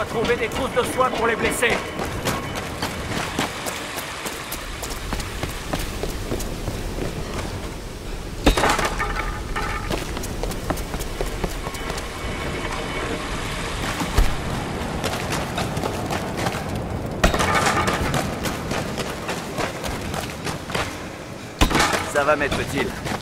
dois trouver des trousses de soins pour les blessés. Ça va, maître Thiel.